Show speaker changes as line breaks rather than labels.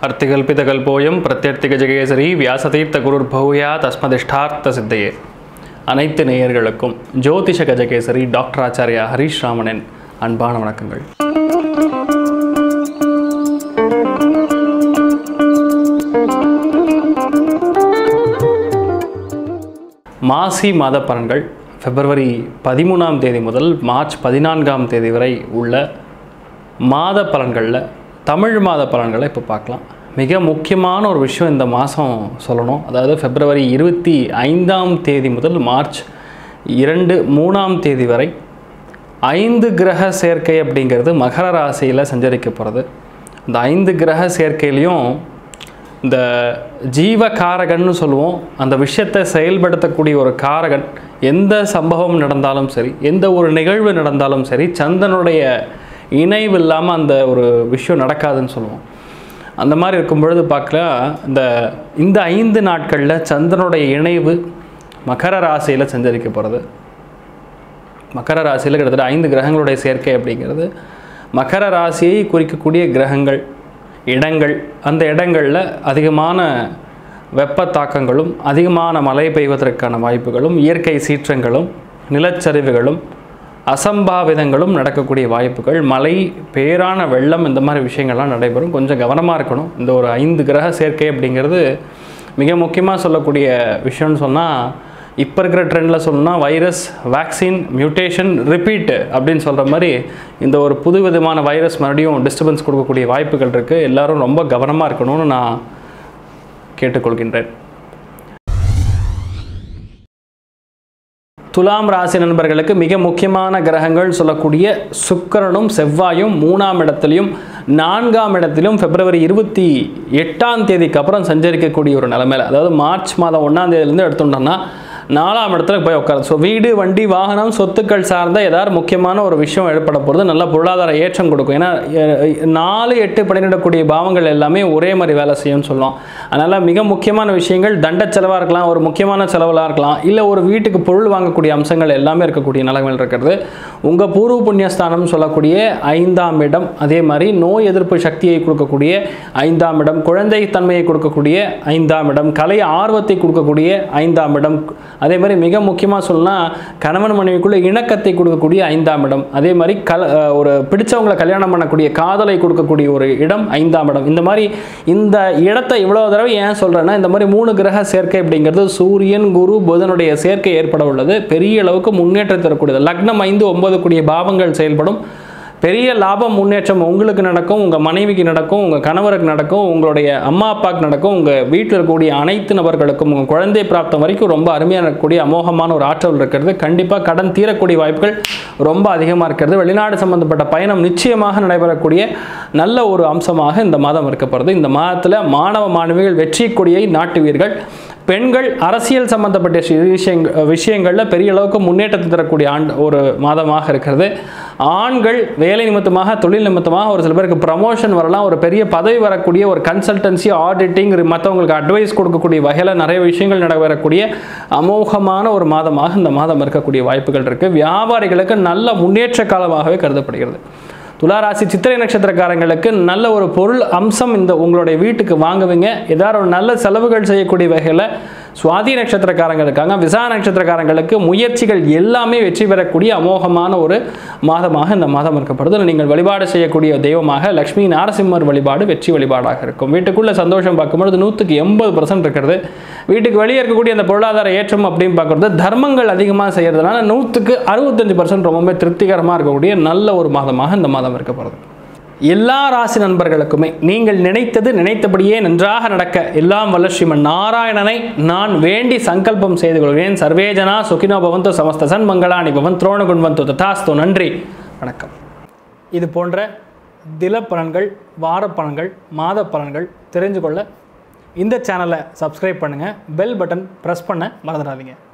अर्तिकल्पितकल्पोऽयं प्रत्यर्थिगजकेसरी व्यासतीर्थगुरुर्भूया तस्मदिष्टार्थ सिद्धये அனைத்து நேயர்களுக்கும் ஜோதிஷ கஜகேசரி டாக்டர் ஆச்சாரியா ஹரிஷ் ராமனின் அன்பான வணக்கங்கள். மாசி மாத பலன்கள் பிப்ரவரி 13ஆம் தேதி முதல் மார்ச் 14ஆம் தேதி வரை உள்ள மாத பலன்களில் தமிழ் மாத பலன்களை இப்போ பார்க்கலாம். மிக முக்கியமான ஒரு விஷயம் இந்த மாதம் சொல்லணும். அதாவது பிப்ரவரி 25ஆம் தேதி முதல் மார்ச் 3ஆம் தேதி வரை 5 கிரக சேர்க்கை அப்படிங்கிறது மகர ராசியில் சஞ்சரிக்க போகிறது. இந்த 5 கிரக சேர்க்கையிலையும் இந்த ஜீவகாரகன்னு சொல்லுவோம். அந்த விஷயத்தை செயல்படுத்தக்கூடிய ஒரு காரகன் எந்த சம்பவம் நடந்தாலும் சரி, எந்த ஒரு நிகழ்வு நடந்தாலும் சரி, சந்திரனுடைய இணைவு இல்லாமல் அந்த ஒரு விஷயம் நடக்காதுன்னு சொல்லுவோம். அந்த மாதிரி இருக்கும் பொழுது பார்க்கலாம், இந்த 5 நாட்களில் சந்திரனுடைய இணைவு மகர ராசியில் சஞ்சரிக்க போகிறது. மகர ராசியில் கிட்டத்தட்ட 5 கிரகங்களுடைய சேர்க்கை அப்படிங்கிறது மகர ராசியை குறிக்கக்கூடிய கிரகங்கள், இடங்கள், அந்த இடங்களில் அதிகமான வெப்ப தாக்கங்களும் அதிகமான மழை பெய்வதற்கான வாய்ப்புகளும் இயற்கை சீற்றங்களும் நிலச்சரிவுகளும் அசம்பாவிதங்களும் நடக்கக்கூடிய வாய்ப்புகள், மழை, பேரான வெள்ளம், இந்த மாதிரி விஷயங்கள்லாம் நடைபெறும். கொஞ்சம் கவனமாக இருக்கணும். இந்த ஒரு 5 கிரக சேர்க்கை அப்படிங்கிறது மிக முக்கியமாக சொல்லக்கூடிய விஷயம்னு சொன்னால், இப்போ இருக்கிற ட்ரெண்டில் சொல்லணும்னா வைரஸ், வேக்சின், மியூட்டேஷன், ரிப்பீட்டு அப்படின்னு சொல்கிற மாதிரி இந்த ஒரு புது விதமான வைரஸ் மறுபடியும் டிஸ்டர்பன்ஸ் கொடுக்கக்கூடிய வாய்ப்புகள் இருக்குது. எல்லோரும் ரொம்ப கவனமாக இருக்கணும்னு நான் கேட்டுக்கொள்கின்றேன். துலாம் ராசி நண்பர்களுக்கு மிக முக்கியமான கிரகங்கள் சொல்லக்கூடிய சுக்கிரனும் செவ்வாயும் 3ஆம் இடத்துலையும் 4ஆம் இடத்திலும் பிப்ரவரி 28ஆம் தேதிக்கு அப்புறம் சஞ்சரிக்கக்கூடிய ஒரு நிலைமையில், அதாவது மார்ச் மாதம் 1ஆம் தேதியிலேருந்து எடுத்துட்டோம்னா 4ஆம் இடத்துல போய் உட்காருது. ஸோ வீடு, வண்டி, வாகனம், சொத்துக்கள் சார்ந்த ஏதாவது முக்கியமான ஒரு விஷயம் ஏற்பட போகிறது. நல்ல பொருளாதார ஏற்றம் கொடுக்கும். ஏன்னா 4, 8 பணியிடக்கூடிய பாவங்கள் எல்லாமே ஒரே மாதிரி வேலை செய்யும்னு சொல்லுவோம். அதனால் மிக முக்கியமான விஷயங்கள் தண்ட செலவாக இருக்கலாம், ஒரு முக்கியமான செலவாக இருக்கலாம், இல்லை ஒரு வீட்டுக்கு பொருள் வாங்கக்கூடிய அம்சங்கள் எல்லாமே இருக்கக்கூடிய நிலைமையில் இருக்கிறது. உங்கள் பூர்வ புண்ணியஸ்தானம் சொல்லக்கூடிய 5ஆம் இடம், அதே மாதிரி நோய் எதிர்ப்பு சக்தியை கொடுக்கக்கூடிய 5ஆம் இடம், குழந்தை தன்மையை கொடுக்கக்கூடிய 5ஆம் இடம், கலை ஆர்வத்தை கொடுக்கக்கூடிய 5ஆம் இடம், அதே மாதிரி மிக முக்கியமாக சொல்லலாம் கணவன் மனைவிக்குள்ள இணக்கத்தை கொடுக்கக்கூடிய 5ஆம் இடம், அதே மாதிரி ஒரு பிடிச்சவங்களை கல்யாணம் பண்ணக்கூடிய காதலை கொடுக்கக்கூடிய ஒரு இடம் 5ஆம் இடம். இந்த மாதிரி இந்த இடத்தை இவ்வளோ தடவை ஏன் சொல்கிறேன்னா, இந்த மாதிரி 3 கிரக சேர்க்கை அப்படிங்கிறது சூரியன், குரு, புதனுடைய சேர்க்கை ஏற்பட உள்ளது. பெரிய அளவுக்கு முன்னேற்றம் தரக்கூடியது. லக்னம் 5, 9 கூடிய பாவங்கள் செயல்படும். பெரிய லாபம், முன்னேற்றம் உங்களுக்கு நடக்கும், உங்கள் மனைவிக்கு நடக்கும், உங்கள் கணவருக்கு நடக்கும், உங்களுடைய அம்மா அப்பாவுக்கு நடக்கும், உங்கள் வீட்டில் இருக்கக்கூடிய அனைத்து நபர்களுக்கும், உங்கள் குழந்தை பிராப்தம் வரைக்கும் ரொம்ப அருமையாக இருக்கக்கூடிய அமோகமான ஒரு ஆற்றல் இருக்கிறது. கண்டிப்பாக கடன் தீரக்கூடிய வாய்ப்புகள் ரொம்ப அதிகமாக இருக்கிறது. வெளிநாடு சம்பந்தப்பட்ட பயணம் நிச்சயமாக நடைபெறக்கூடிய நல்ல ஒரு அம்சமாக இந்த மாதம் இருக்கப்படுது. இந்த மாதத்தில் மாணவ மாணவிகள் வெற்றி கொடியை நாட்டுவீர்கள். பெண்கள் அரசியல் சம்பந்தப்பட்ட விஷயங்களில் பெரிய அளவுக்கு முன்னேற்றத்தை தரக்கூடிய ஒரு மாதமாக இருக்கிறது. ஆண்கள் வேலை நிமித்தமாக, தொழில் நிமித்தமாக ஒரு சில பேருக்கு ப்ரமோஷன் வரலாம், ஒரு பெரிய பதவி வரக்கூடிய ஒரு கன்சல்டன்சி, ஆடிட்டிங், மற்றவங்களுக்கு அட்வைஸ் கொடுக்கக்கூடிய வகையில் நிறைய விஷயங்கள் நடைபெறக்கூடிய அமோகமான ஒரு மாதமாக இந்த மாதம் இருக்கக்கூடிய வாய்ப்புகள் இருக்குது. வியாபாரிகளுக்கு நல்ல முன்னேற்ற காலமாகவே கருதப்படுகிறது. துளாராசி சித்திரை நட்சத்திரக்காரங்களுக்கு நல்ல ஒரு பொருள் அம்சம் இந்த உங்களுடைய வீட்டுக்கு வாங்குவீங்க. ஏதாவது ஒரு நல்ல செலவுகள் செய்யக்கூடிய வகையில் சுவாதி நட்சத்திரக்காரங்களுக்காக, விசா நட்சத்திரக்காரங்களுக்கு முயற்சிகள் எல்லாமே வெற்றி பெறக்கூடிய அமோகமான ஒரு மாதமாக இந்த மாதம் இருக்கப்படுது. நீங்கள் வழிபாடு செய்யக்கூடிய தெய்வமாக லக்ஷ்மி நாரசிம்மர் வழிபாடு வெற்றி வழிபாடாக இருக்கும். வீட்டுக்குள்ளே சந்தோஷம் பார்க்கும்பொழுது 100% இருக்கிறது. வீட்டுக்கு வெளியே இருக்கக்கூடிய அந்த பொருளாதார ஏற்றம் அப்படின்னு பார்க்குறது தர்மங்கள் அதிகமாக செய்கிறதுனால 165% ரொம்பவே திருப்திகரமாக இருக்கக்கூடிய நல்ல ஒரு மாதமாக இந்த மாதம் இருக்கப்படுது. எல்லா ராசி நண்பர்களுக்குமே நீங்கள் நினைத்தது நினைத்தபடியே நன்றாக நடக்க எல்லாம் வல்ல ஸ்ரீமன் நாராயணனை நான் வேண்டி சங்கல்பம் செய்து கொள்கிறேன். சர்வேஜனா சுகினோ பவந்து, சமஸ்த சன்மங்களானி பவன், துரோண குண்வந்து ததாஸ்து. நன்றி, வணக்கம். இது போன்ற தில பலன்கள், வார பலன்கள், மாத பலன்கள் தெரிஞ்சு கொள்ள இந்த சேனலை சப்ஸ்கிரைப் பண்ணுங்கள். பெல் பட்டன் ப்ரெஸ் பண்ண மறந்துடாதீங்க.